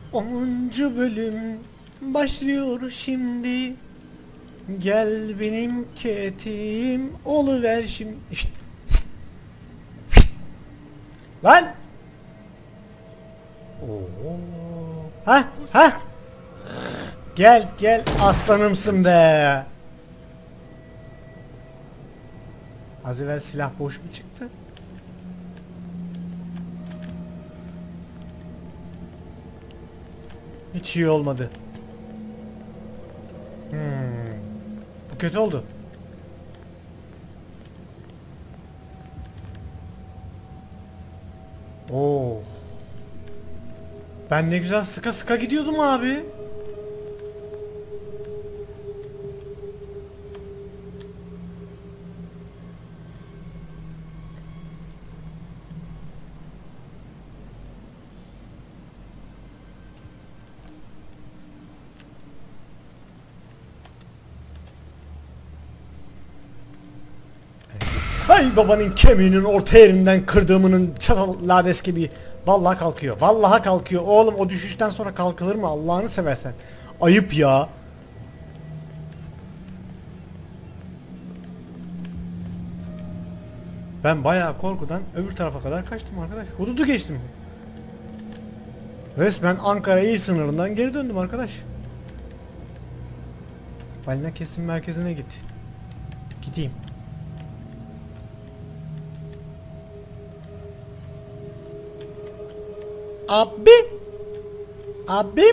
10. bölüm başlıyor şimdi. Gel benim ketim oluver şimdi. İşte. Lan! Oo. Ha ha. Gel gel aslanımsın be. Az evvel silah boş mu çıktı? Hiç iyi olmadı. Bu kötü oldu. Oo. Ben ne güzel sıka sıka gidiyordum abi. Hay babanın kemiğinin orta yerinden kırdığımının çatal lades gibi. Vallahi kalkıyor. Vallahi kalkıyor. Oğlum o düşüşten sonra kalkılır mı? Allah'ını seversen. Ayıp ya. Ben bayağı korkudan öbür tarafa kadar kaçtım arkadaş. Hududu geçtim. Resmen Ankara il sınırından geri döndüm arkadaş. Balina kesim merkezine git. Gideyim. Abi. Abim.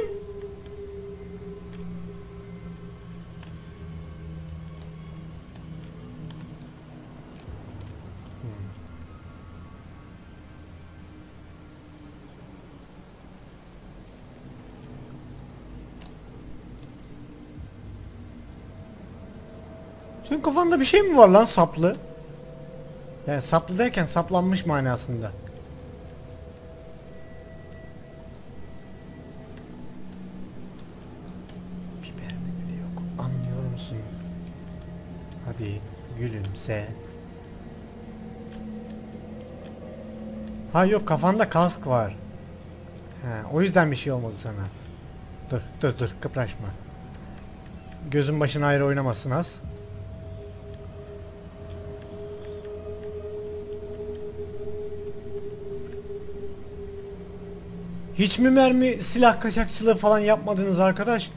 Senin kafanda bir şey mi var lan saplı? Yani saplı derken saplanmış manasında. Biber mi bile yok. Anlıyor musun? Hadi gülümse. Ha yok kafanda kask var. Ha, o yüzden bir şey olmadı sana. Dur kıpraşma. Gözün başın ayrı oynamasın az. Hiç mi mermi silah kaçakçılığı falan yapmadınız arkadaş?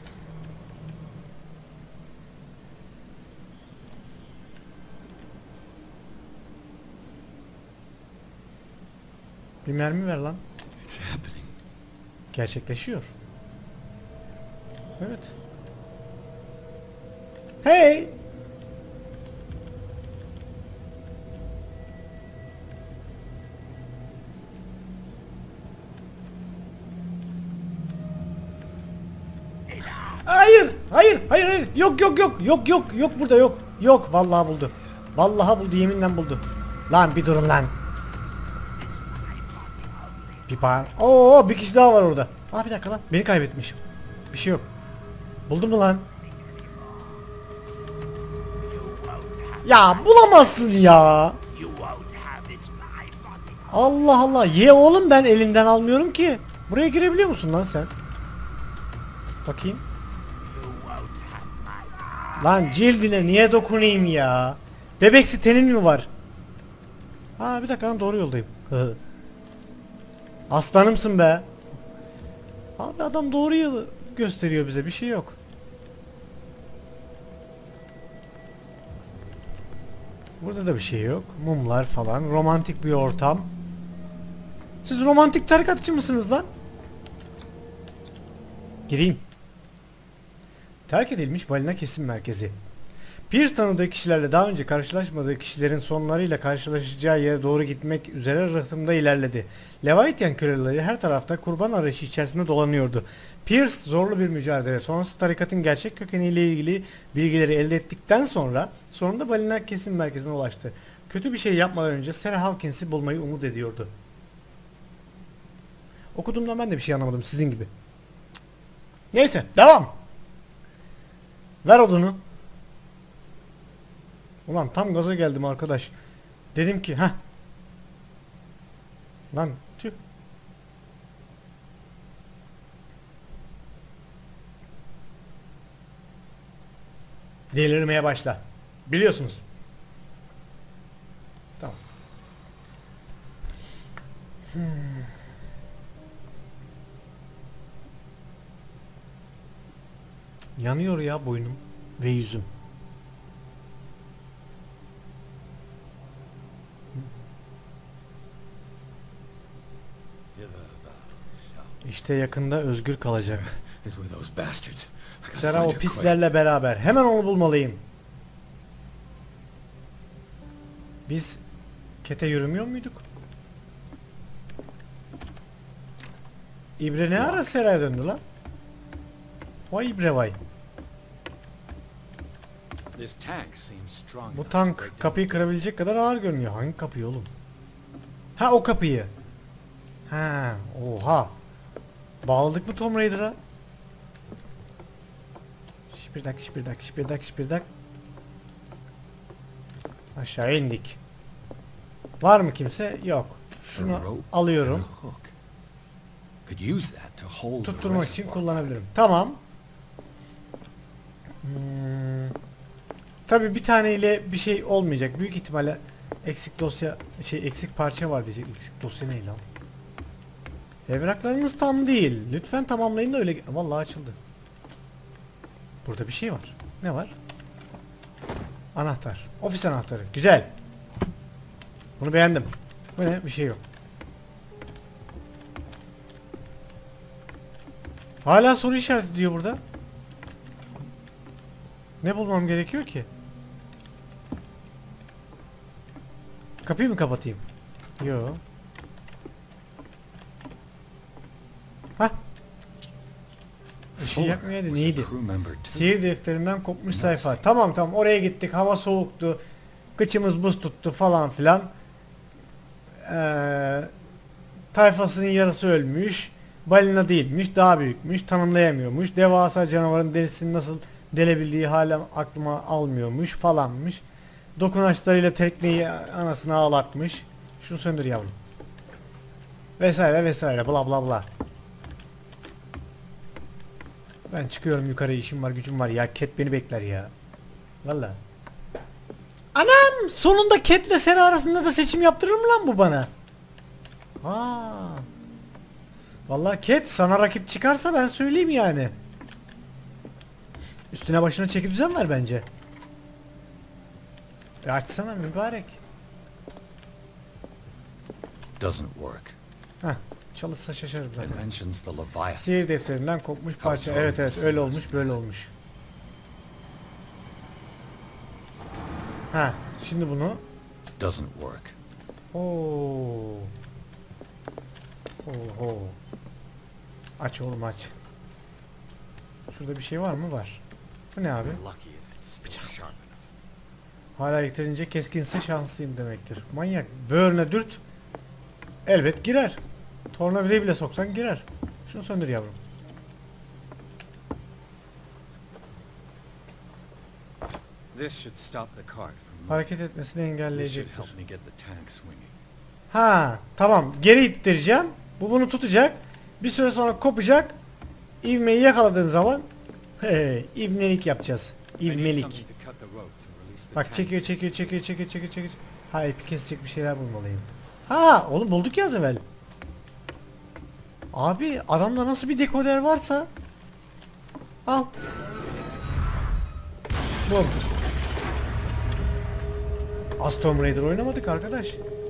Bir mermi ver lan. Gerçekleşiyor. Evet. Hey! Hayır. Yok burada yok. Yok vallahi buldu. Vallahi buldu yeminle buldu. Lan bir durun lan. Bir bağır. Oo bir kişi daha var orada. Aa bir dakika lan. Beni kaybetmiş. Bir şey yok. Buldun mu lan? Ya bulamazsın ya. Allah Allah. Ye oğlum ben elinden almıyorum ki. Buraya girebiliyor musun lan sen? Bakayım. Lan cildine niye dokunayım ya? Bebeksi tenin mi var? Ha bir dakika lan doğru yoldayım. Aslanımsın be. Abi adam doğru yolu gösteriyor bize bir şey yok. Burada da bir şey yok. Mumlar falan. Romantik bir ortam. Siz romantik tarikatçı mısınız lan? Gireyim. Terk edilmiş balina kesim merkezi. Pierce tanıdığı kişilerle daha önce karşılaşmadığı kişilerin sonlarıyla karşılaşacağı yere doğru gitmek üzere rıhtımda ilerledi. Leviathan köleleri her tarafta kurban arayışı içerisinde dolanıyordu. Pierce zorlu bir mücadele sonrası tarikatın gerçek kökeniyle ilgili bilgileri elde ettikten sonra sonunda balina kesim merkezine ulaştı. Kötü bir şey yapmadan önce Sarah Hawkins'i bulmayı umut ediyordu. Okuduğumdan ben de bir şey anlamadım sizin gibi. Neyse devam. Ver odunu. Ulan tam gaza geldim arkadaş. Dedim ki ha. Lan tüh. Delirmeye başla. Biliyorsunuz. Tamam. Yanıyor ya boynum ve yüzüm. İşte yakında özgür kalacak. Sera o pislerle beraber. Hemen onu bulmalıyım. Biz Kete yürümüyor muyduk? İbre ne ara Sera'ya döndü lan? Vay İbre vay. Bu tank kapıyı kırabilecek kadar ağır görünüyor. Hangi kapıyı oğlum? Ha o kapıyı. Ha, oha. Bağladık mı Tomb Raider'a? Şipirdak şipirdak şipirdak şipirdak. Aşağı indik. Var mı kimse? Yok. Şunu alıyorum. Tutturmak için kullanabilirim. Tamam. Tabii bir taneyle bir şey olmayacak. Büyük ihtimalle eksik dosya eksik parça var diyecek. Eksik dosya ne lan? Evraklarınız tam değil. Lütfen tamamlayın da öyle. Vallahi açıldı. Burada bir şey var. Ne var? Anahtar. Ofis anahtarı. Güzel. Bunu beğendim. Bu ne? Bir şey yok. Hala soru işareti diyor burada. Ne bulmam gerekiyor ki? Kapıyı mı kapatayım? Yo. Hah. Işığı yakmayaydı. Neydi? Sihir defterinden kopmuş sayfa. Tamam tamam oraya gittik. Hava soğuktu. Kıçımız buz tuttu falan filan. Tayfasının yarısı ölmüş. Balina değilmiş. Daha büyükmüş. Tanımlayamıyormuş. Devasa canavarın derisini nasıl delebildiği hala aklıma almıyormuş falanmış. Dokunaçlarıyla tekneyi anasını ağlatmış. Şunu söndür yavrum. Vesaire vesaire bla bla bla. Ben çıkıyorum yukarı, işim var gücüm var ya. Cat beni bekler ya. Valla. Anam! Sonunda Cat'le Sera arasında da seçim yaptırır mı lan bu bana? Aa. Vallahi Cat sana rakip çıkarsa ben söyleyeyim yani. Üstüne başına çeki düzen ver bence. Açsana mübarek. Doesn't work. Heh, çalışsa şaşarım zaten. Sihir defterinden kopmuş parça. Evet evet öyle olmuş böyle olmuş. Ha, şimdi bunu. Doesn't work. Oo. Oho. Aç oğlum aç. Şurada bir şey var mı? Var. Bu ne abi? Bıçak. Hala yeterince keskinse şanslıyım demektir. Manyak. Böğrüne dürt. Elbet girer. Tornavidayı bile soksan girer. Şunu söndür yavrum. Hareket etmesini engelleyecektir. Ha, tamam. Geri ittireceğim. Bu bunu tutacak. Bir süre sonra kopacak. İvmeyi yakaladığın zaman ivmelik yapacağız. İvmelik. Bak çekiyor çekiyor çekiyor çekiyor çekiyor çekiyor. Ha, ipi kesecek bir şeyler bulmalıyım. Ha, oğlum bulduk ya az evvel. Abi adamda nasıl bir dekoder varsa al. Bum. Az Tomb Raider oynamadık arkadaş.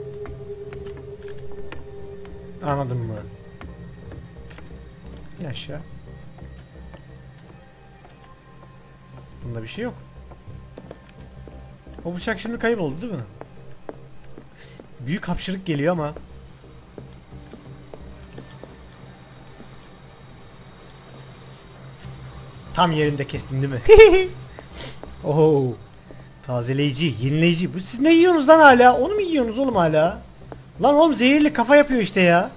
Anladın mı? İn aşağı. Bunda bir şey yok. O bıçak şimdi kayboldu değil mi? Büyük hapşırık geliyor ama. Tam yerinde kestim değil mi? Oho. Tazeleyici, yenileyici. Bu siz ne yiyorsunuz lan hala? Onu mu yiyorsunuz oğlum hala? Lan oğlum zehirli kafa yapıyor işte ya.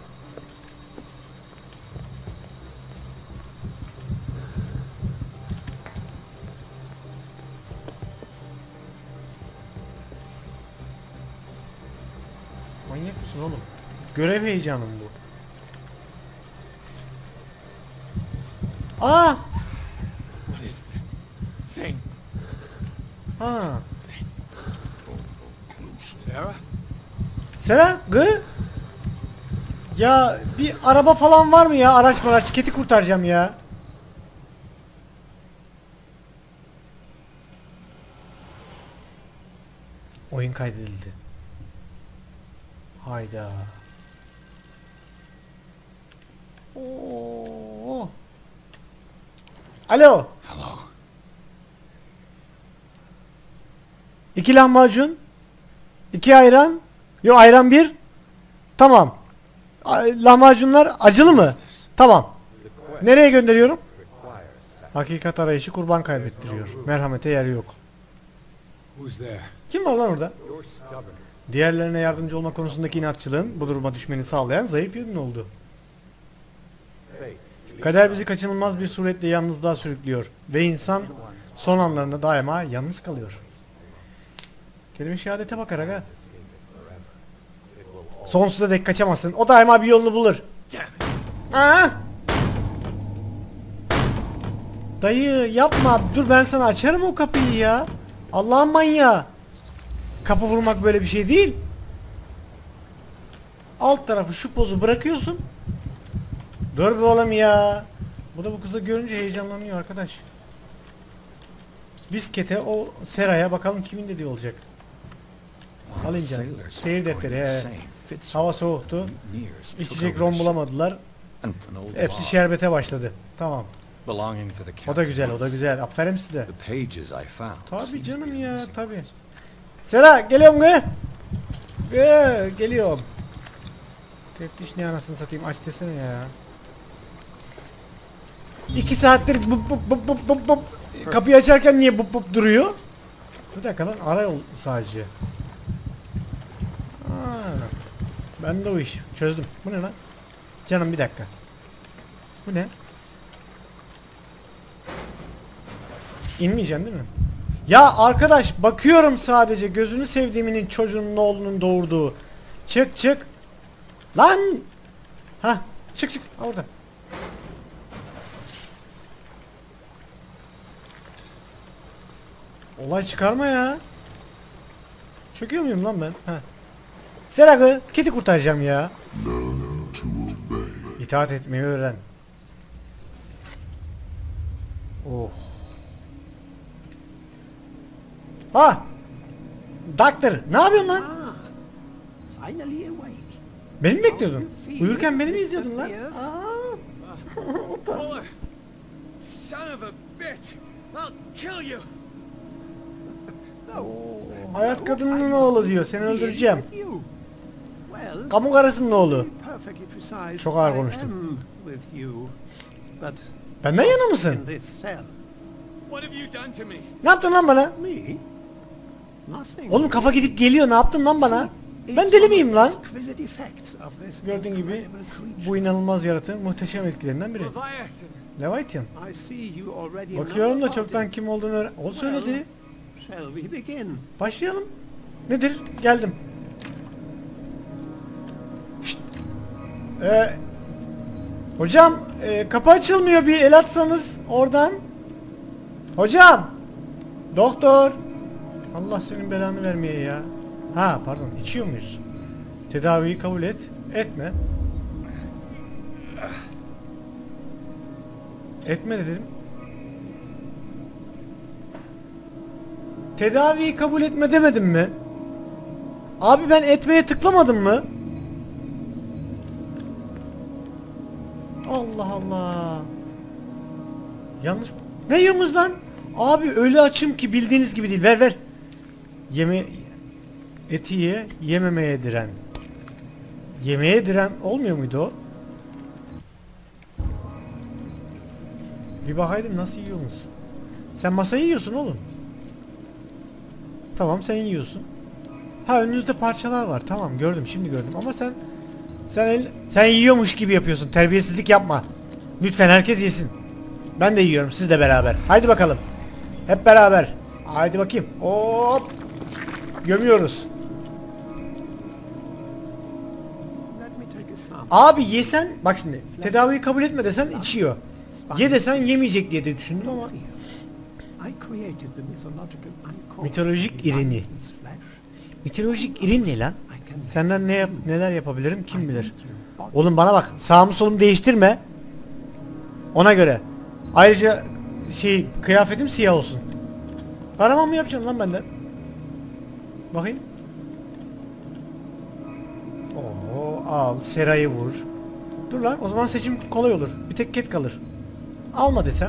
Manyak mısın oğlum? Görev heyecanım bu. Aa! Ha. Sarah? Sera, gı? Ya bir araba falan var mı ya? Araç maraç. Keti kurtaracağım ya. Oyun kaydedildi. Hayda. Oo. Alo. Hello. 2 lahmacun. 2 ayran. Yo, ayran 1. Tamam. Lahmacunlar acılı mı? Tamam. Nereye gönderiyorum? Hakikat arayışı kurban kaybettiriyor. Merhamete yer yok. Who's there? Kim var lan orada? Diğerlerine yardımcı olma konusundaki inatçılığın bu duruma düşmeni sağlayan zayıf yönün oldu. Kader bizi kaçınılmaz bir suretle yalnızlığa sürüklüyor ve insan son anlarında daima yalnız kalıyor. Kelime şehadete bak aga. Sonsuza dek kaçamazsın. O daima bir yolunu bulur. Aa! Dayı yapma. Dur, ben sana açarım o kapıyı ya. Allah'ın manyağı. Kapı vurmak böyle bir şey değil. Alt tarafı şu pozu bırakıyorsun. Dur be oğlum ya. Bu da bu kızı görünce heyecanlanıyor arkadaş. Biskete, o Sera'ya bakalım kimin dediği olacak. Alayım canım. Seyir defteri. Hava soğuktu. İçecek rom bulamadılar. Hepsi şerbete başladı. Tamam. O da güzel, o da güzel. Aferin size. Tabii canım ya, tabii. Sera, geliyorum gı. Geliyorum. Teftiş ne anasını satayım, aç desene ya. 2 saattir bup bup bup bup bup bup. Kapıyı açarken niye bup bup duruyor? Bir dakika lan, ara yol sadece. Ben de o iş çözdüm. Bu ne lan? Canım bir dakika. Bu ne? İnmeyeceksin değil mi? Ya arkadaş, bakıyorum sadece, gözünü sevdiğiminin çocuğunun oğlunun doğurduğu. Çık çık. Lan! Ha, çık çık orada. Olay çıkarma ya. Çöküyor muyum lan ben? Ha. Seragı, kedi kurtaracağım ya. İtaat etmeyi öğren. Oh. Ha! Doctor, ne yapıyorsun lan? Finally awake. Beni mi bekliyordun? Uyurken beni mi izliyordun lan? Fuller! Son of a bitch! I'll kill you! Hayat kadının oğlu diyor, seni öldüreceğim. Well, Kamu karısının oğlu. perfectly precise. Çok ağır I konuştun. am with you, but Benden yana mısın? in this cell. What have you done to me? Ne yaptın lan bana? Me? Nothing. Oğlum kafa gidip geliyor, ne yaptın lan bana? See, Ben it's deli one miyim of lan? the exquisite effects of this Gördüğün gibi incredible creature. bu inanılmaz yaratığın muhteşem etkilerinden biri. Leviathan! Leviathan. I see you already Bakıyorum know da about çoktan it. kim olduğunu öğren... O söyledi. Shall we begin? Başlayalım. Nedir? Geldim. Şşt. Hocam, kapı açılmıyor, bir el atsanız oradan. Hocam. Doktor. Allah senin belanı vermeye ya. Ha pardon, içiyor muyuz? Tedaviyi kabul et. Etme. Etme dedim. Tedaviyi kabul etme demedim mi? Abi ben etmeye tıklamadım mı? Allah Allah. Yanlış. Ne yiyorsunuz lan? Abi öyle açım ki bildiğiniz gibi değil. Ver ver. Eti ye, yememeye diren. Yemeğe diren olmuyor muydu o? Bir bakaydım nasıl yiyorsunuz. Sen masayı yiyorsun oğlum. Tamam, sen yiyorsun. Ha, önünüzde parçalar var. Tamam, gördüm, şimdi gördüm ama sen yiyormuş gibi yapıyorsun. Terbiyesizlik yapma. Lütfen herkes yesin. Ben de yiyorum, siz de beraber. Haydi bakalım. Hep beraber. Haydi bakayım. Hop. Gömüyoruz. Let me take a sample. Abi yesen, bak şimdi, tedaviyi kabul etme desen içiyor. Ye desen yemeyecek diye de düşündüm ama I created the mythological icon. Mitolojik irini. Its flesh. Mitolojik irin ne lan? I can Senden neler yapabilirim kim bilir. make your body Oğlum bana bak, sağımı solumu değiştirme. Ona göre. Ayrıca kıyafetim siyah olsun. Kahraman mı yapacaksın lan benden? Bakayım. Oo, al Sera'yı vur. Dur lan, o zaman seçim kolay olur. Bir tek Cat kalır. Alma desem.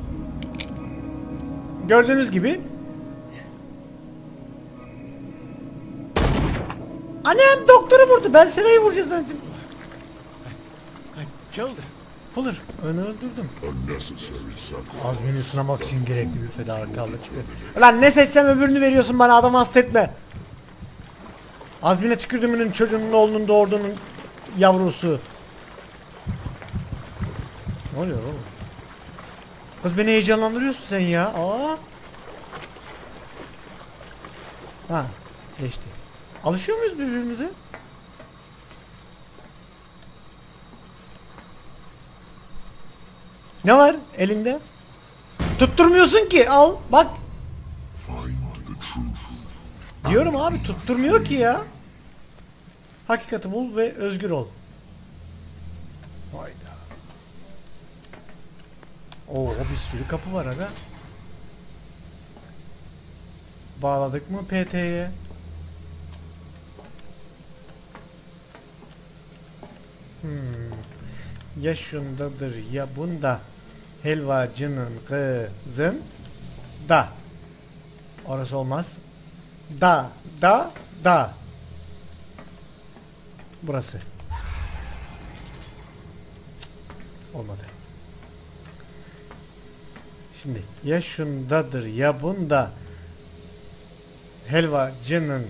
Gördüğünüz gibi. Annem doktoru vurdu. Ben Sera'yı vuracağız zannettim. I killed him. Fuller, onu öldürdüm. Azmini sınamak için gerekli bir fedakarlıktı. Ulan ne seçsem öbürünü veriyorsun bana, adam hasta etme. Azmine tükürdümünün çocuğunun oğlunun doğurduğunun yavrusu. Ne oluyor oğlum? Kız beni heyecanlandırıyorsun sen ya. Aa. Ha, geçti. Alışıyor muyuz birbirimize? Ne var elinde? Tutturmuyorsun ki, al bak. Diyorum abi, tutturmuyor ki ya. Hakikati bul ve özgür ol. Hayda. Oo, bir sürü kapı var aga. Bağladık mı PT'ye? Ya şundadır ya bunda. Helvacının kızın da. Orası olmaz. Da. Burası. Olmadı. Şimdi ya şundadır ya bunda. Helvacının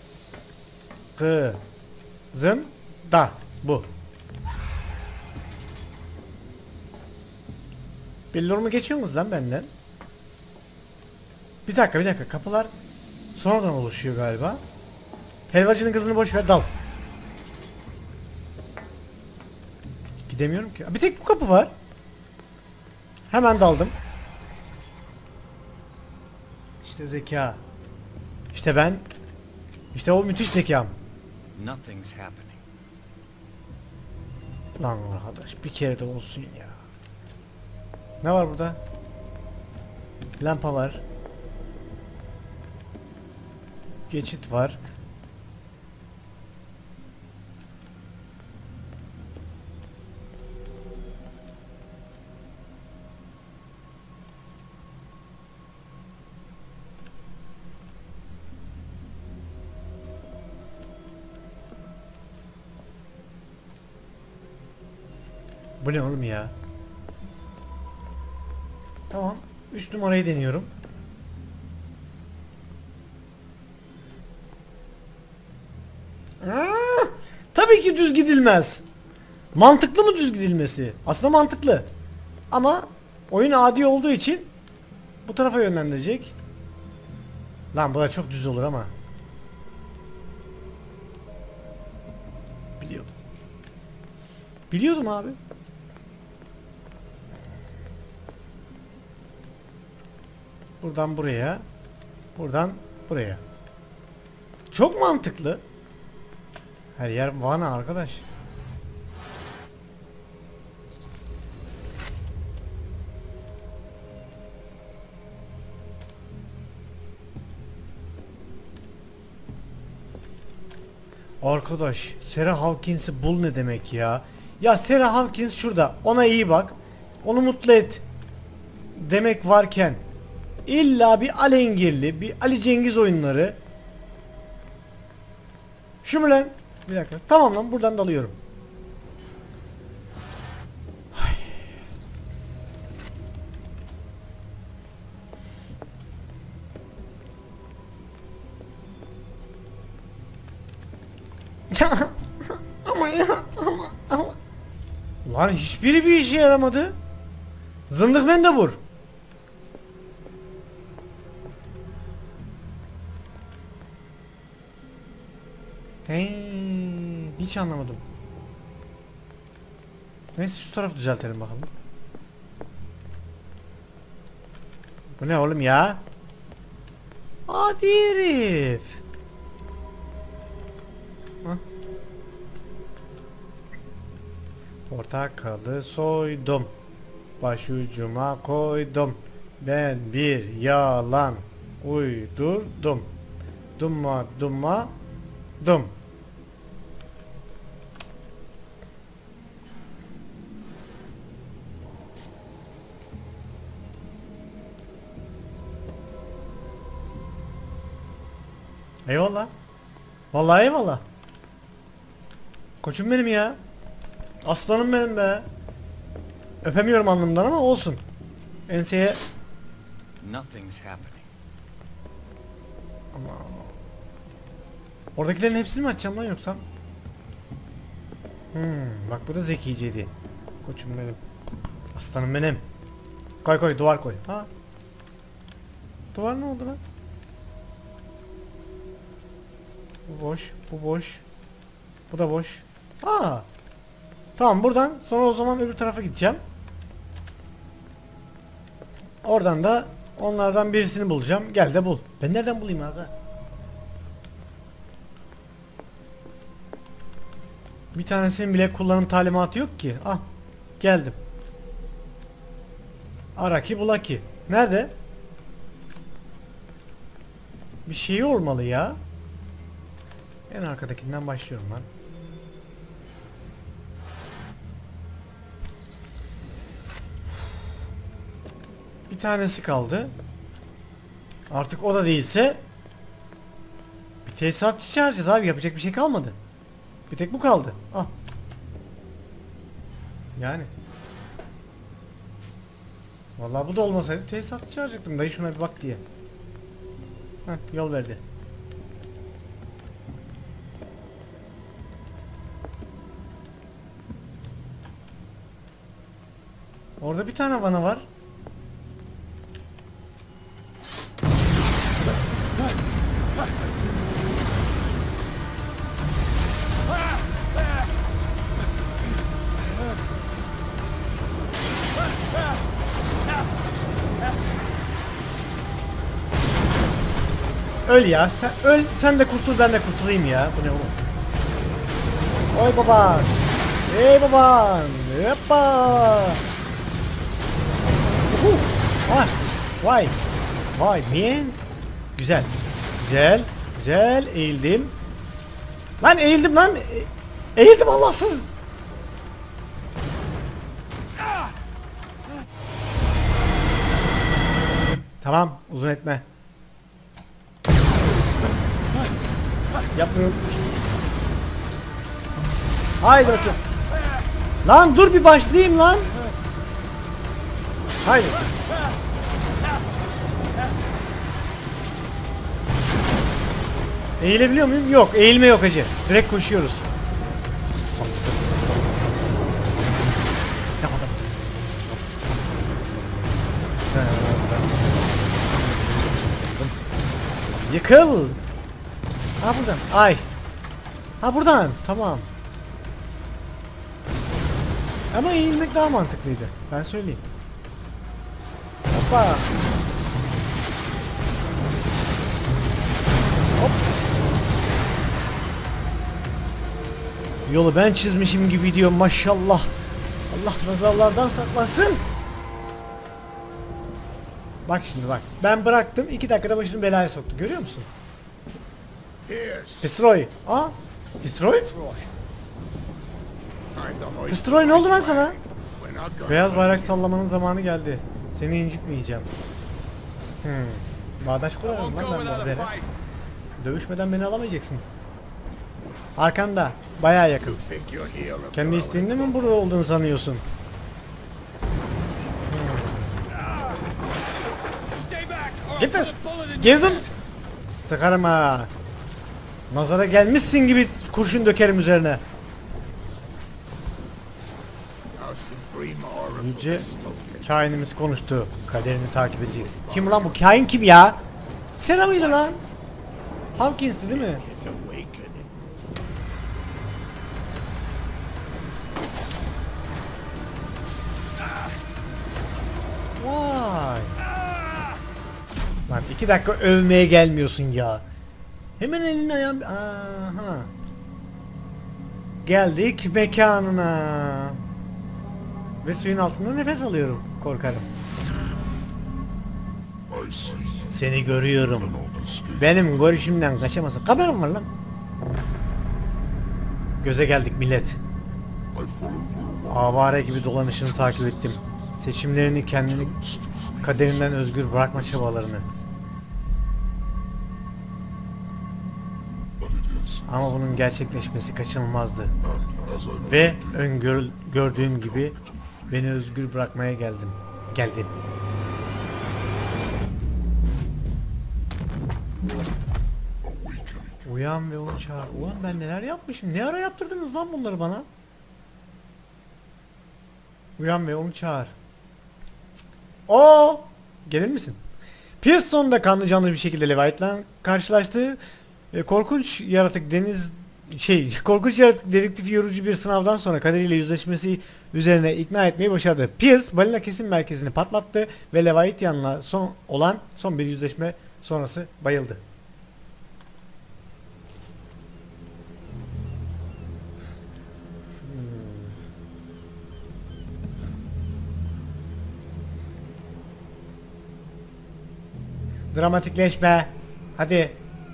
kızın da. Bu. Billorumu geçiyor musunuz lan benden? Bir dakika, kapılar sonradan oluşuyor galiba. Helvacının kızını boş ver, dal. Gidemiyorum ki. Bir tek bu kapı var. Hemen daldım. İşte zeka. İşte ben. İşte o müthiş zekam. Nothing's happening. Lan arkadaş, bir kere de olsun ya. Ne var burada? Lampa var. Geçit var. Bu ne oğlum ya? Tamam. 3 numarayı deniyorum. Tabii ki düz gidilmez. Mantıklı mı düz gidilmesi? Aslında mantıklı. Ama oyun adi olduğu için bu tarafa yönlendirecek. Lan bu da çok düz olur ama. Biliyordum. Biliyordum abi. Buradan buraya. Buradan buraya. Çok mantıklı. Her yer vana arkadaş. Arkadaş, Sarah Hawkins'i bul ne demek ya? Ya Sarah Hawkins şurada. Ona iyi bak. Onu mutlu et. Demek varken illa bir alengirli, bir Ali Cengiz oyunları. Şu mu lan? Bir dakika. Tamam lan, buradan dalıyorum. Ama ya ama. Lan hiçbiri bir işe yaramadı. Zındık mendebur. Hiç anlamadım. Neyse şu tarafı düzeltelim bakalım. Bu ne oğlum ya? Hadi herif. Hah. Portakalı soydum. Başucuma koydum. Ben bir yalan uydurdum. Dumma dumma dum. Eyvallah. Vallahi eyvallah. Koçum benim ya. Aslanım benim be. Öpemiyorum alnımdan ama olsun. Enseye... Nothing's happening. Oradakilerin hepsini mi açacağım lan yoksa? Bak bu da zekiceydi. Koçum benim. Aslanım benim. Koy koy, duvar koy. Ha. Duvar ne oldu lan? Bu boş, bu boş. Bu da boş. Aa. Tamam, buradan sonra o zaman öbür tarafa gideceğim. Oradan da onlardan birisini bulacağım. Gel de bul. Ben nereden bulayım abi? Bir tanesinin bile kullanım talimatı yok ki. Ah. Geldim. Araki bulaki. Nerede? Bir şey olmalı ya. En arkadakinden başlıyorum ben. Bir tanesi kaldı. Artık o da değilse bir tesisatçı çağıracağız abi. Yapacak bir şey kalmadı. Bir tek bu kaldı. Al. Yani. Vallahi bu da olmasaydı tesisatçı çağıracaktım. Dayı şuna bir bak diye. Heh, yol verdi. Orada bir tane vana var. Öl ya, sen öl, sen de kurtul, ben de kurtulayım ya. Bu ne oğlum? Oy baban. Hey baban. Hoppa. Ah, vay. Vay man. Güzel. Güzel. Güzel. Eğildim. Lan eğildim lan. Eğildim Allahsız. Tamam, uzun etme. Yapmıyorum. Haydi bakayım. Lan dur bir başlayayım lan. Haydi. Eğilebiliyor muyum? Yok. Eğilme yok hacı. Direkt koşuyoruz. Yıkıl. Ha buradan. Ay. Ha buradan. Tamam. Ama eğilmek daha mantıklıydı. Ben söyleyeyim. Hoppa. Hop. Yolu ben çizmişim gibi diyor maşallah. Allah nazarlardan saklasın. Bak şimdi bak. Ben bıraktım. 2 dakikada başını belaya soktu. Görüyor musun? Destroy. Aa. Destroy? Destroy ne oldu lan sana? Beyaz bayrak sallamanın zamanı geldi. Seni incitmeyeceğim. Bağdaş kurarım lan ben bu habere. Dövüşmeden beni alamayacaksın. Arkanda. Bayağı yakın. Kendi isteğinde mi burada olduğunu sanıyorsun? Git lan. Geri dön. Sıkarım ha. Nazara gelmişsin gibi kurşun dökerim üzerine. Yüce kainimiz konuştu. Kaderini takip edeceksin. Kim lan bu? Kain kim ya? Sena mıydı lan? Hawkins'ti değil mi? Vay. 2 dakika övmeye gelmiyorsun ya. Hemen elini ayağın... Aha. Geldik mekanına. Ve suyun altında nefes alıyorum. Korkarım. Seni görüyorum. Benim görüşümden kaçamazsın. Kameram var lan. Göze geldik millet. Avare gibi dolanışını takip ettim. Seçimlerini, kendini kaderinden özgür bırakma çabalarını. Ama bunun gerçekleşmesi kaçınılmazdı. Ve gördüğüm gibi beni özgür bırakmaya geldim. Uyan ve onu çağır. Ulan ben neler yapmışım? Ne ara yaptırdınız lan bunları bana? Uyan ve onu çağır. O gelir misin? Pearson da kanlı canlı bir şekilde Leviathan'la karşılaştı. Korkunç yaratık dedektif yorucu bir sınavdan sonra kaderiyle yüzleşmesi üzerine ikna etmeyi başardı. Pierce balina kesim merkezini patlattı ve Leviathan'la son bir yüzleşme sonrası bayıldı. Dramatikleşme. Hadi.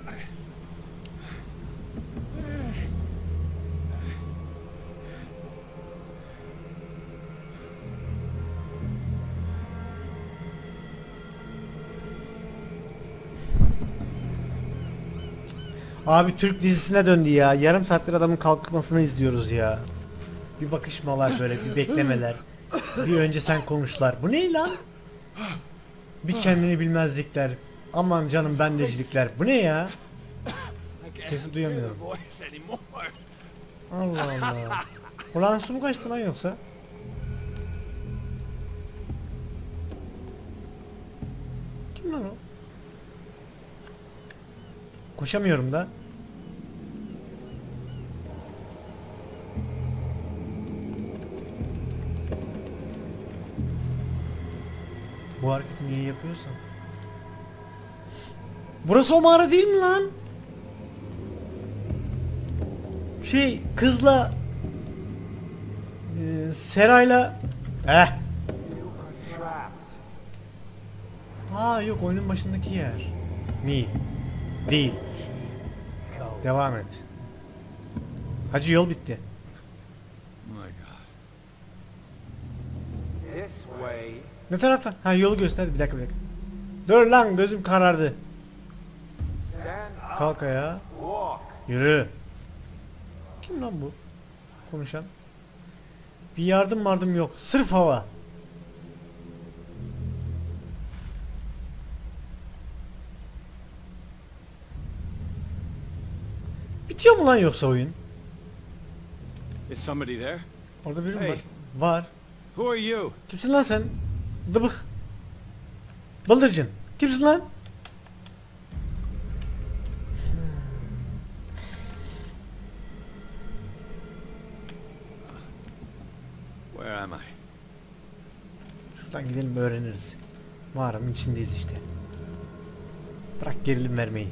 Abi Türk dizisine döndü ya. Yarım saattir adamın kalkmasını izliyoruz ya. Bir bakışmalar böyle, bir beklemeler. Bir önce sen konuşlar. Bu ne lan? Bir kendini bilmezlikler. Aman canım bendecilikler. Bu ne ya? Sesi duyamıyorum. Allah Allah. Ulan su mu kaçtı lan yoksa? Kim lan o? Koşamıyorum da. Bu hareketi niye yapıyorsan? Burası o mağara değil mi lan? Kızla Seray'la yok, oyunun başındaki yer. Değil. Devam et. Hacı yol bitti. My God. This way. Ne taraftan? Ha, yolu gösterdi. Bir dakika. Dur lan, gözüm karardı. Stand up. Kalk ayağa. Walk. Yürü. Kim lan bu? Konuşan. Bir yardım yok. Sırf hava. Bitiyor mu lan yoksa oyun? Is somebody there? Orada biri mi Hey. var? Var. Who are you? Kimsin lan sen? Dıbık. Bıldırcın. Kimsin lan? Where am I? Şuradan gidelim öğreniriz. Mağaranın içindeyiz işte. Bırak gerilim vermeyi.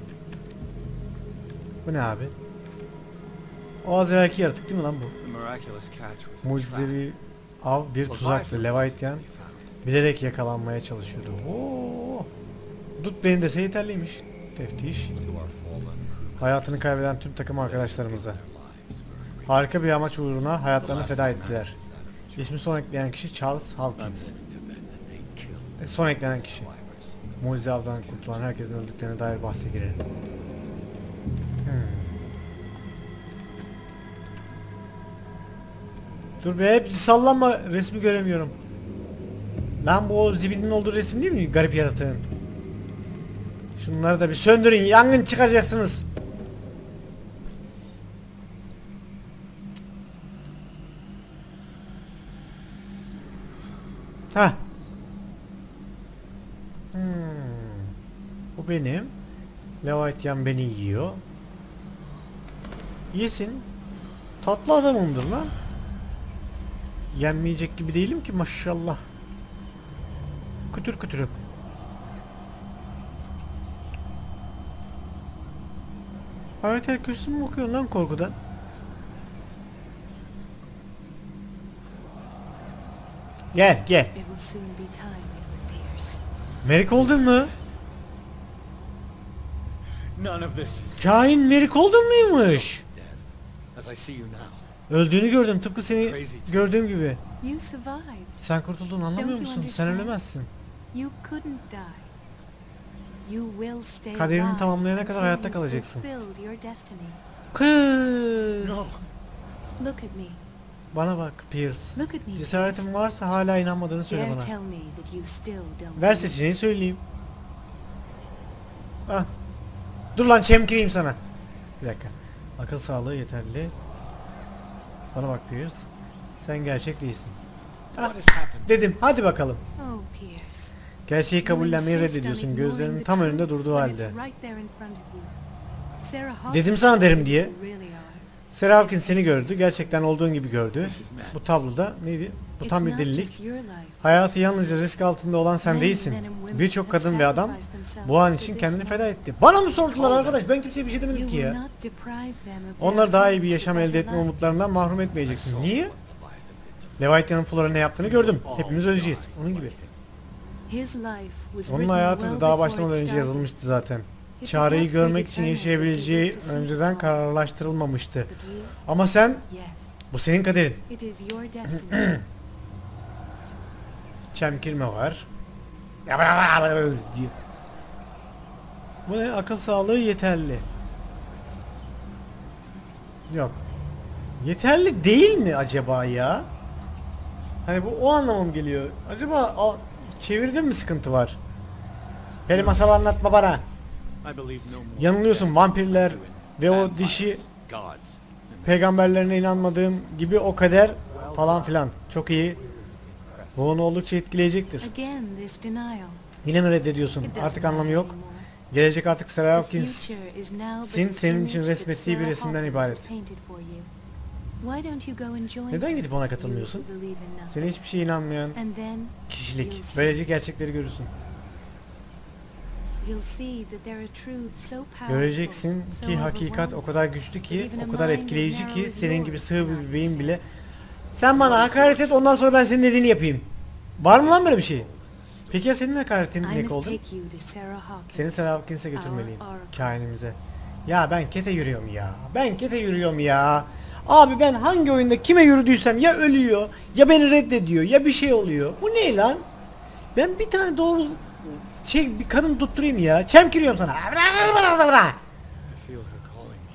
Bu ne abi? O az evvelki yaratık değil mi lan bu? The miraculous catch was a trap. Mucizevi av bir tuzaktı. Leviathan bilerek yakalanmaya çalışıyordu. Oo. Dut beni dese yeterliymiş. Teftiş. Hayatını kaybeden tüm takım arkadaşlarımıza. Harika bir amaç uğruna hayatlarını feda ettiler. İsmi son ekleyen kişi Charles Hawkins. Son eklenen kişi. Mucize avdan kurtulan herkesin öldüklerine dair bahse girelim. Dur be, hep sallanma, resmi göremiyorum. Lan bu o zibidinin olduğu resim değil mi? Garip yaratığın. Şunları da bir söndürün, yangın çıkaracaksınız. Ha. Bu benim. Leviathan beni yiyor. Yesin. Tatlı adamımdır lan. Yenmeyecek gibi değilim ki maşallah. Kütür kütürüm. Hayat kürsüsü mü okuyorsun lan korkudan? Gel gel. It will soon be time, Edward Pierce. Merrick oldun mu? None of this is Kain Merrick oldun muymuş? dead. As I see you now. Öldüğünü gördüm tıpkı seni gördüğüm gibi. You survived. Sen kurtuldun anlamıyor Don't you musun? Sen understand? ölemezsin. You couldn't die. You will stay Kaderini alive tamamlayana kadar until hayatta you've kalacaksın. fulfilled your destiny. Kız. Look at me. Bana bak Pierce. Look at me. Cesaretin varsa hala inanmadığını söyle Dare bana. tell me that you still don't. Ver seçeneği söyleyeyim. Ah. Dur lan çemkireyim sana. Bir dakika. Akıl sağlığı yeterli. Bana bak Pierce. Sen gerçek değilsin. What has happened? Dedim hadi bakalım. Oh, Pierce. Gerçeği You kabullenmeyi insist on reddediyorsun ignoring gözlerinin the tam truth önünde durduğu when it's halde. right there in front of you. Sarah Dedim Hawkins sana derim said diye. you really are. Sarah Hawkins seni gördü. Gerçekten olduğun gibi gördü. This is madness. Bu tabloda neydi? Bu It's tam bir not delilik. just your life. Hayatı yalnızca risk altında olan sen Many değilsin. men and women Birçok have kadın ve adam sacrificed themselves bu an for için this kendini life. feda etti. Bana mı sordular arkadaş? Ben kimseye bir şey demedim You ki will ya. not deprive them of Onları their daha iyi hope bir for yaşam a elde better etme life. umutlarından mahrum etmeyeceksin. Niye? Leviathan'ın Flora ne yaptığını gördüm. Hepimiz öleceğiz. Onun gibi. His life was Onun written hayatı well da daha before başlamadan it önce started. yazılmıştı zaten. It was Çareyi not görmek için predetermined yaşayabileceği that you önceden see kararlaştırılmamıştı. But you, Ama sen, yes, bu senin kaderin. it is your destiny. Çemkirme var. diye. Bu ne? Akıl sağlığı yeterli. Yok. Yeterli değil mi acaba ya? Hani bu o anlama mı geliyor? Acaba çevirde mi sıkıntı var? Hele masal anlatma bana. I believe no more Yanılıyorsun, destiny vampirler doing ve o vampires, dişi gods. peygamberlerine inanmadığım gibi o kader falan filan. Çok iyi. Bu onu oldukça etkileyecektir. Again, this denial. Yine mi reddediyorsun? It doesn't Artık anlamı yok. matter anymore. Gelecek artık Sarah The Hawkins. future is now but Sin an senin için image that resmettiği bir Sarah resimden Hawkins ibaret. has painted for you. Why don't you go and join Neden them, gidip ona you katılmıyorsun? who believe in nothing? Seni hiçbir şeye inanmayan And then kişilik. Böylece gerçekleri görürsün. you'll see that there are truths so powerful, Göreceksin so ki hakikat o overwhelming. kadar güçlü ki, o kadar etkileyici ki senin gibi sığ bir bebeğin bile. Sen bana hakaret et, ondan sonra ben senin dediğini yapayım. Var mı lan böyle bir şey? Peki ya senin hakaretin I ne must oldu? take you to Sarah Hawkins. Seni Sarah Hawkins'e götürmeliyim. Our oracle. Kainimize. Ya ben kete yürüyorum ya. Ben kete yürüyorum ya. Abi ben hangi oyunda kime yürüdüysem ya ölüyor, ya beni reddediyor, ya bir şey oluyor. Bu ne lan? Ben bir tane doğru bir kadın tutturayım ya. Çemkiriyorum sana. I feel her calling me.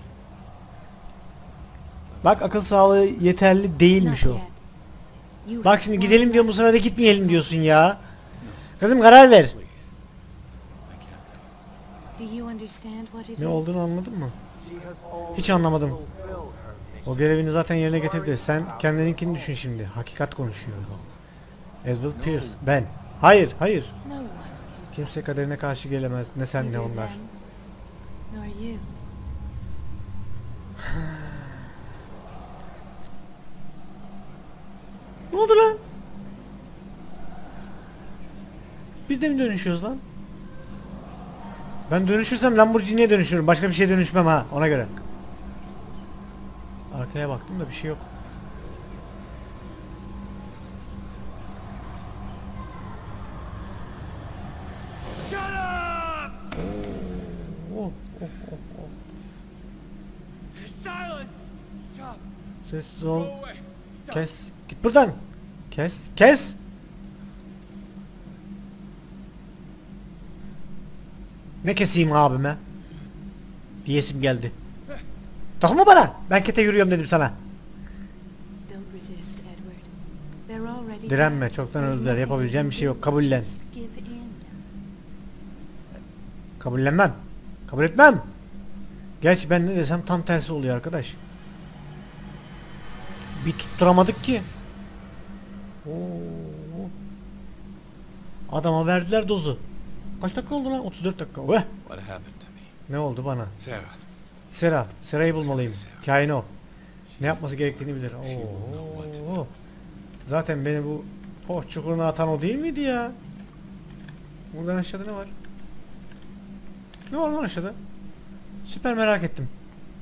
Bak akıl sağlığı yeterli değilmiş Not o. yet. You Bak have şimdi one gidelim diyor, bu life. sefer de gitmeyelim diyorsun ya. Kızım karar ver. Please. I can't. Do you understand what it Ne is? olduğunu anladın mı? Hiç anlamadım. O görevini zaten yerine getirdi. Sen kendininkini düşün şimdi. Hakikat konuşuyor. Edward Pierce. Ben. Hayır, hayır. No one. Kimse kaderine karşı gelemez. Ne sen ne Neither onlar. them nor you. Ne oldu lan? Biz de mi dönüşüyoruz lan? Ben dönüşürsem Lamborghini'ye dönüşürüm. Başka bir şeye dönüşmem ha. Ona göre. Arkaya baktım da bir şey yok. Shut up! Oh, oh, oh, oh. Silence! Stop! Sessiz Go ol. away! Stop! Kes. Git buradan. Kes. Kes. Ne keseyim abime? Diyesim geldi. Dokunma bana. Ben kete yürüyorum dedim sana. Don't resist, Edward. They're already Direnme. dead. Çoktan There's öldüler. nothing Yapabileceğim you bir can şey do. yok. Kabullen. Just give in. Kabullenmem. Kabul etmem. Gerçi ben ne desem tam tersi oluyor arkadaş. Bir tutturamadık ki. Oo. Adama verdiler dozu. Kaç dakika oldu lan? 34 dakika. Veh. What happened to me? Ne oldu bana? Sarah. Sera'yı bulmalıyım. Kain o. Ne yapması gerektiğini bilir. Oo. Zaten beni bu poh çukuruna atan o değil miydi ya? Buradan aşağıda ne var? Ne var lan aşağıda? Süper merak ettim.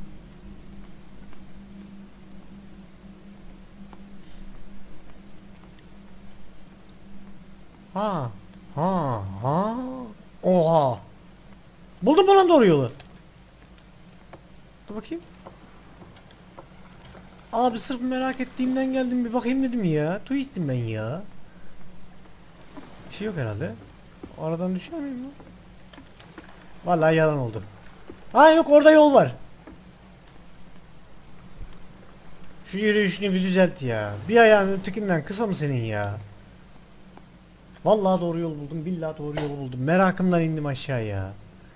Ha. Ha. Ha. Oha. Buldum mu lan doğru yolu? Dur bakayım. Abi sırf merak ettiğimden geldim, bir bakayım dedim ya. Twist'im ben ya. Bir şey yok herhalde. Aradan düşer miyim lan? Vallahi yalan oldu. Ha yok, orada yol var. Şu yürüyüşünü bir düzelt ya. Bir ayağın ötekinden kısa mı senin ya? Vallahi doğru yol buldum. Billahi doğru yolu buldum. Merakımdan indim aşağıya.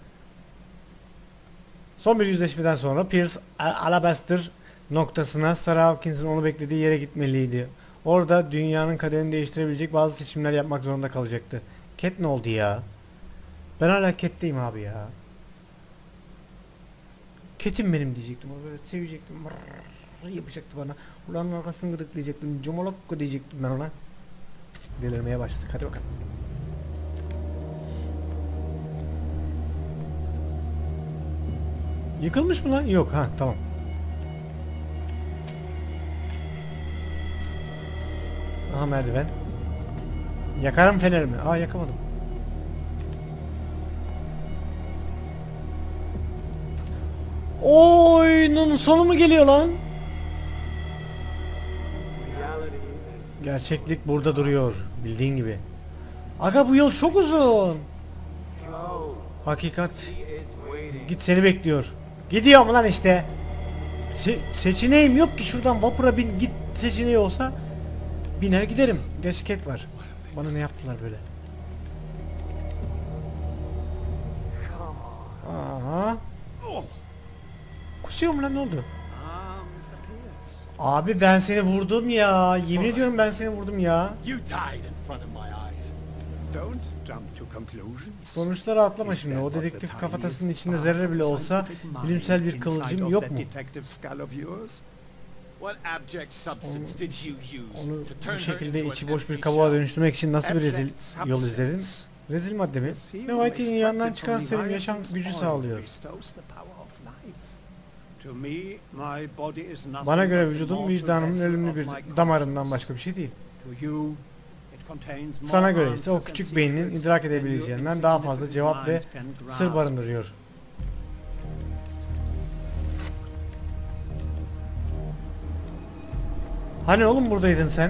Son bir yüzleşmeden sonra Pierce Alabaster noktasına, Sarah Hawkins'in onu beklediği yere gitmeliydi. Orada dünyanın kaderini değiştirebilecek bazı seçimler yapmak zorunda kalacaktı. Cat ne oldu ya? Ben hala Cat'teyim abi ya. Cat'im benim diyecektim. O böyle sevecektim. Mırrrr yapacaktı bana. Ulanın arkasını gıdıklayacaktım. Comolokko diyecektim ben ona. Delirmeye başladık. Hadi bakalım. Yıkılmış mı lan? Yok, ha tamam. Aha merdiven. Yakarım fenerimi. Aa yakamadım. Oyunun sonu mu geliyor lan? Gerçeklik burada duruyor. Bildiğin gibi. Aga bu yol çok uzun. Hakikat. Git seni bekliyor. Gidiyorum lan işte. Seçeneğim yok ki, şuradan vapura bin git seçeneği olsa biner giderim. Gerçek var. Bana ne yaptılar böyle? Aha. Kusuyor mu lan, ne oldu? Mr. Pierce. Abi ben seni vurdum ya. Yemin ediyorum ben seni vurdum ya. You died in front of my eyes. Don't jump to conclusions. Sonuçlara atlama şimdi. O dedektif kafatasının içinde zerre bile olsa bilimsel bir kıvılcım yok mu? What abject substance did you use Onu to bu turn her şekilde into içi an boş bir empty kabuğa shell? dönüştürmek için nasıl bir rezil Abject yol izledin? substance. Rezil madde mi? Ve Whitey'in yanından çıkan serum yaşam gücü sağlıyor. Bana göre vücudum vicdanımın ölümlü bir damarından başka bir şey değil. Sana göre ise o küçük beyninin idrak edebileceğinden daha fazla cevap ve sır barındırıyor. Hani oğlum buradaydın sen?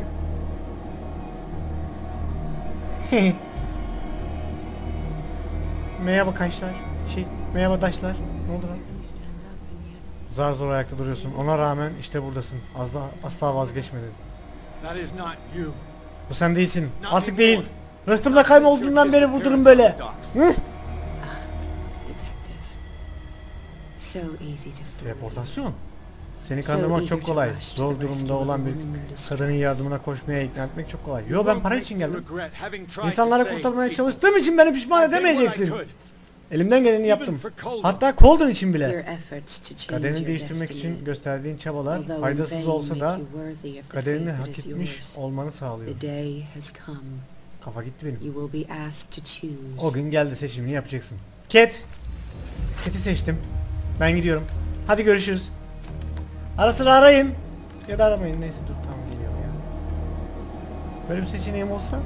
Merhaba kaşlar. Merhaba daşlar. Ne oldu lan? You stand up and yet Zar zor ayakta duruyorsun. Ona rağmen işte buradasın. Asla vazgeçmedin. That is not you. Bu sen değilsin. Not Artık değil. anymore. Rıhtımda kaybolduğundan beri bu durum böyle. Hı? detective. So easy to fool. Teleportasyon. Seni kandırmak çok kolay. Zor durumda olan bir kadının yardımına koşmaya ikna etmek çok kolay. Yo ben para için geldim. İnsanları kurtarmaya çalıştığım için beni pişman edemeyeceksin. Elimden geleni yaptım. Hatta Colden için bile. Your efforts to change Kaderini your değiştirmek destiny, için gösterdiğin çabalar although in faydasız vain, olsa da make you worthy of the kaderini fate hak that is etmiş yours. olmanı sağlıyor. The day has come. Kafa gitti benim. You will be asked to choose. O gün geldi, seçimini yapacaksın. Cat'i seçtim. Ben gidiyorum. Hadi görüşürüz. Ara sıra arayın. Ya da aramayın, neyse dur tamam geliyorum ya. Böyle bir seçeneğim olsa.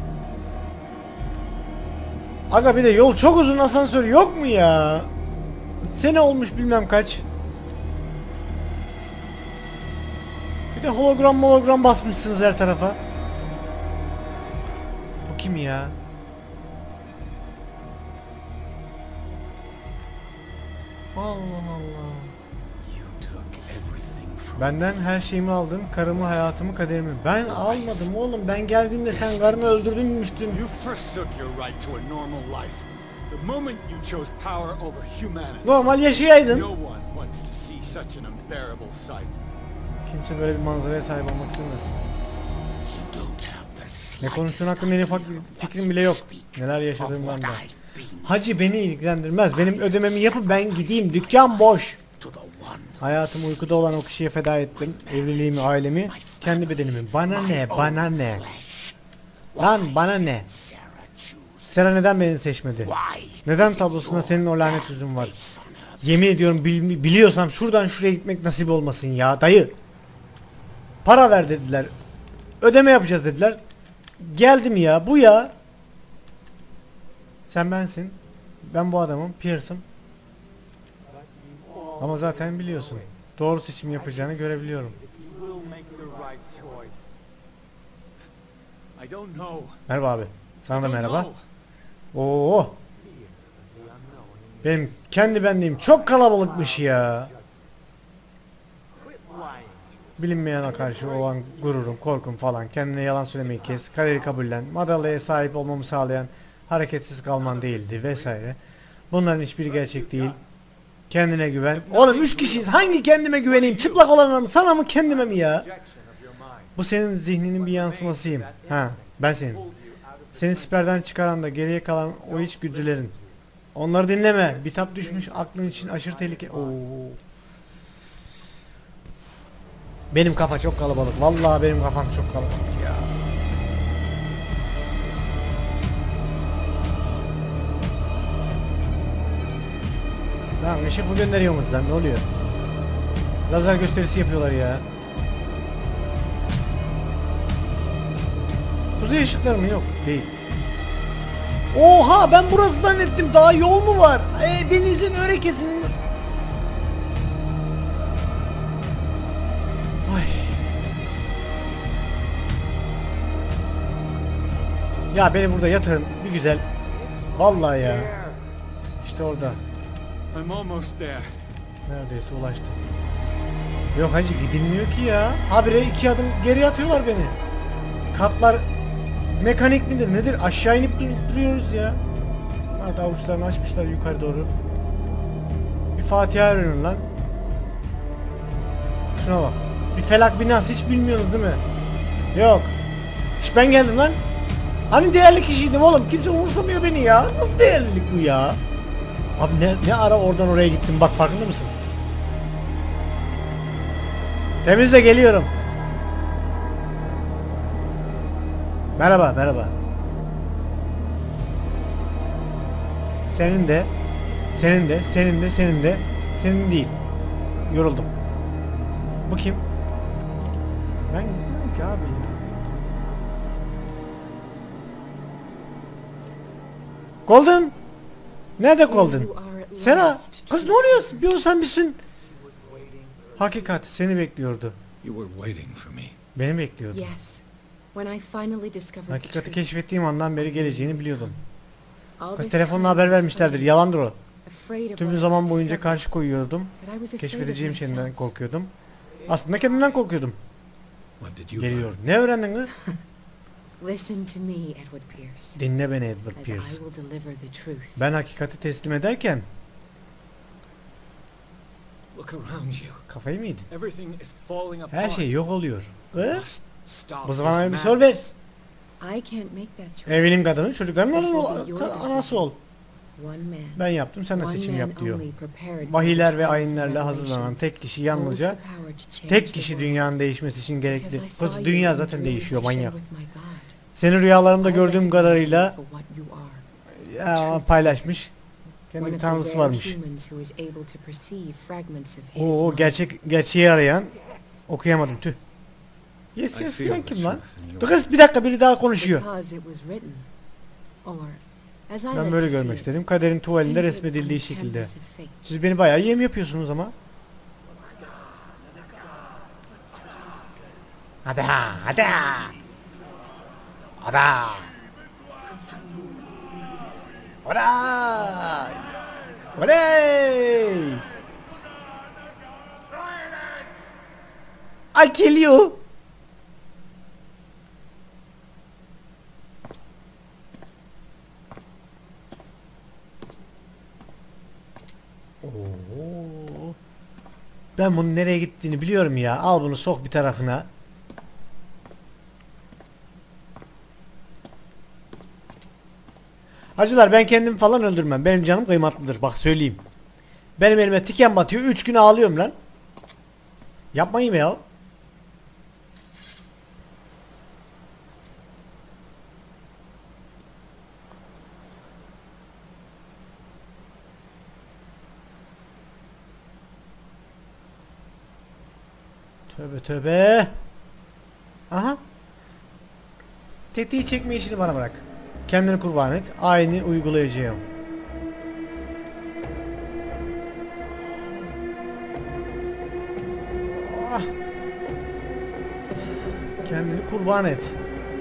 Aga bir de yol çok uzun, asansör yok mu ya? Sene olmuş bilmem kaç. Bir de hologram basmışsınız her tarafa. Bu kim ya? Allah Allah. Benden her şeyimi aldın, karımı, hayatımı, kaderimi. Ben almadım oğlum. Ben geldiğimde sen karını öldürdünmüştün. You forsook your right to a normal life. The moment you chose power over humanity. Normal yaşayaydın. No one wants to see such an unbearable sight. Kimse böyle bir manzaraya sahip olmak istemez. You don't have the Ne konuştuğun hakkında en ufak bir fikrim bile yok. Neler yaşadığımdan da. Hacı beni ilgilendirmez. Benim ödememi yapıp ben gideyim. Dükkan boş. Hayatımı uykuda olan o kişiye feda ettim. Evliliğimi, ailemi, kendi bedenimi. Bana ne? Bana ne? Lan bana ne? Sarah neden beni seçmedi? Neden tablosunda senin o lanet yüzün var? Yemin ediyorum biliyorsam şuradan şuraya gitmek nasip olmasın ya dayı. Para ver dediler. Ödeme yapacağız dediler. Geldim ya, bu ya. Sen bensin. Ben bu adamım. Pierce'ım. Ama zaten biliyorsun. Doğru seçim yapacağını görebiliyorum. I don't know. Merhaba abi. Sana da Don't merhaba. know. Oo. Benim kendi benliğim çok kalabalıkmış ya. Bilinmeyene karşı olan gururum, korkum falan. Kendine yalan söylemeyi kes. Kaderi kabullen. Madalyaya sahip olmamı sağlayan hareketsiz kalman değildi vesaire. Bunların hiçbiri gerçek değil. Kendine güven. Oğlum 3 kişiyiz. Hangi kendime güveneyim? Çıplak olana mı? Sana mı? Kendime mi ya? Bu senin zihninin bir yansımasıyım. Ha, ben senin. Seni siperden çıkaran da geriye kalan o içgüdülerin. Onları dinleme. Bitap düşmüş aklın için aşırı tehlike. Oo. Benim kafa çok kalabalık. Vallahi benim kafam çok kalabalık ya. Lan ışık mı gönderiyorsunuz lan? Ne oluyor? Lazer gösterisi yapıyorlar ya. Kuzey ışıkları mı? Yok. Değil. Oha, ben burası zannettim. Daha yol mu var? Benizin öyle kesin. Ay. Ya beni burada yatırın bir güzel. Vallahi ya. İşte orada. I'm almost there. Neredeyse ulaştım. Yok hacı, gidilmiyor ki ya. Habire 2 adım geri atıyorlar beni. Katlar mekanik midir nedir? Aşağı inip duruyoruz ya. Hadi avuçlarını açmışlar yukarı doğru. Bir Fatiha öğrenin lan. Şuna bak. Bir Felak bir Nas, hiç bilmiyorsunuz değil mi? Yok. İşte ben geldim lan. Hani değerli kişiydim oğlum. Kimse umursamıyor beni ya. Nasıl değerlilik bu ya? Abi ne ara oradan oraya gittim, bak farkında mısın? Temizle, geliyorum. Merhaba, merhaba. Senin de, senin de, senin de, senin de, senin değil. Yoruldum. Bu kim? Ben gitmiyorum ki abi ya. Golden! Nerede Golden? Sena! Kız ne oluyorsun? Bir olsan bilsin. Hakikat seni bekliyordu. You were waiting for me. Beni bekliyordu. Yes. When I finally discovered the Hakikati truth, keşfettiğim andan beri geleceğini biliyordum. all Kız this telefonla time haber I was vermişlerdir. afraid- Yalandır o. afraid of Tüm what I zaman had boyunca discovered, karşı koyuyordum. but I was afraid of Keşfedeceğim şeyden myself. korkuyordum. Aslında kendimden korkuyordum. What did you Geliyor. learn? Ne öğrendin kız? Listen to me, Edward Pierce, Dinle beni Edward as I Pierce. will deliver the truth. Ben hakikati teslim ederken Look around you. kafayı mı yedin? Everything is falling apart. Her şey yok oluyor. We Kız, must stop bu this zaman bir sor ver. madness. I can't make that choice. Evinin kadını, çocukların This will be your anası ol. One man. Ben yaptım, sen de one seçim man yap diyor. only prepared for Vahiyler the ve trials and ayinlerle hazırlanan revelations. tek kişi Holds yalnızca the power to change tek the kişi world. dünyanın değişmesi için Because gerekli. I saw Kız you dünya in zaten dreams değişiyor I shared manyak. with my God. Seni rüyalarımda I gördüğüm recognize you kadarıyla for what you are. paylaşmış. Kendi One bir of the tanrısı rare varmış. humans who is able to perceive fragments of his Oo, mind. gerçeği arayan, okuyamadım tüh. Yes I yes feel diyen the kim lan? truth in you. Dur kız, bir dakika, biri daha konuşuyor. Because it was written. Or, as I Ben like böyle to see görmek it, istedim. Kaderin tuvalinde painted resmedildiği on the şekilde. canvas of fate. Siz beni bayağı yem yapıyorsunuz ama. Hadi ha, hadi ha. Hadi ha. Hadi ha. Hadi. I kill you. Oo. Ben bunun nereye gittiğini biliyorum ya. Al bunu, sok bir tarafına. Hacılar, ben kendimi falan öldürmem. Benim canım kıymetlidir. Bak söyleyeyim. Benim elime tiken batıyor. 3 gün ağlıyorum lan. Yapmayayım ya. Tövbe tövbe. Aha. Tetiği çekme işini bana bırak. Kendini kurban et. Aynı uygulayacağım. Ah. Kendini kurban et.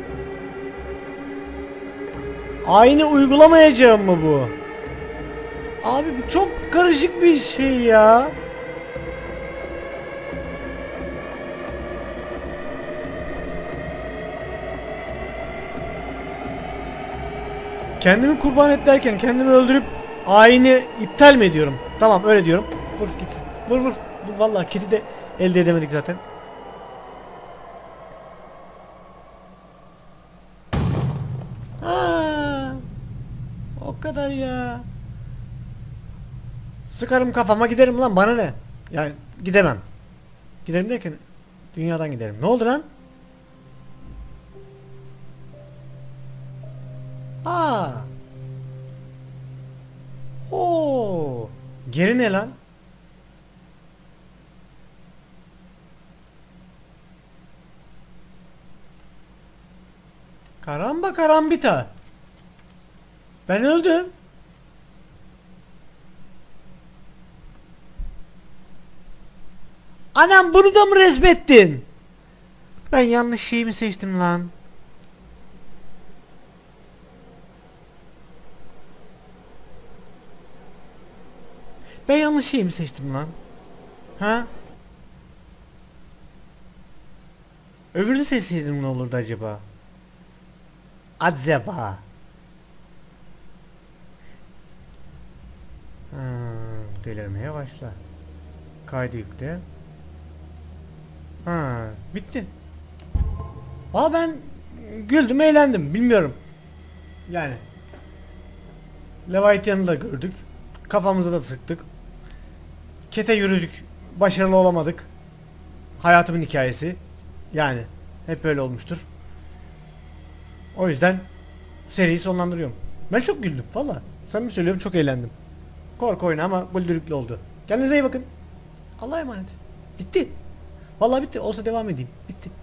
Aynı uygulamayacağım mı bu? Abi bu çok karışık bir şey ya. Kendimi kurban et derken kendimi öldürüp ayini iptal mi ediyorum? Tamam öyle diyorum. Vur gitsin. Vur vur. Vur vallahi kiti de elde edemedik zaten. Aa, o kadar ya. Sıkarım kafama giderim lan, bana ne? Yani gidemem. Giderim derken dünyadan giderim. Ne oldu lan? Aa. Oo. Geri ne lan? Karamba karambita. Ben öldüm. Anam bunu da mı resmettin? Ben yanlış şeyi mi seçtim lan? Ben yanlış şeyi mi seçtim lan? Ha? Öbürünü seçseydim ne olurdu acaba? Acaba. Delirmeye başla. Kaydı yükle. Bitti. Aa ben güldüm, eğlendim. Bilmiyorum. Yani. Leviathan'ı da gördük. Kafamıza da sıktık. Kete yürüdük. Başarılı olamadık. Hayatımın hikayesi. Yani. Hep böyle olmuştur. O yüzden seriyi sonlandırıyorum. Ben çok güldüm valla. Samimi söylüyorum, çok eğlendim. Korku oyunu ama güldürüklü oldu. Kendinize iyi bakın. Allah'a emanet. Bitti. Vallahi bitti. Olsa devam edeyim. Bitti.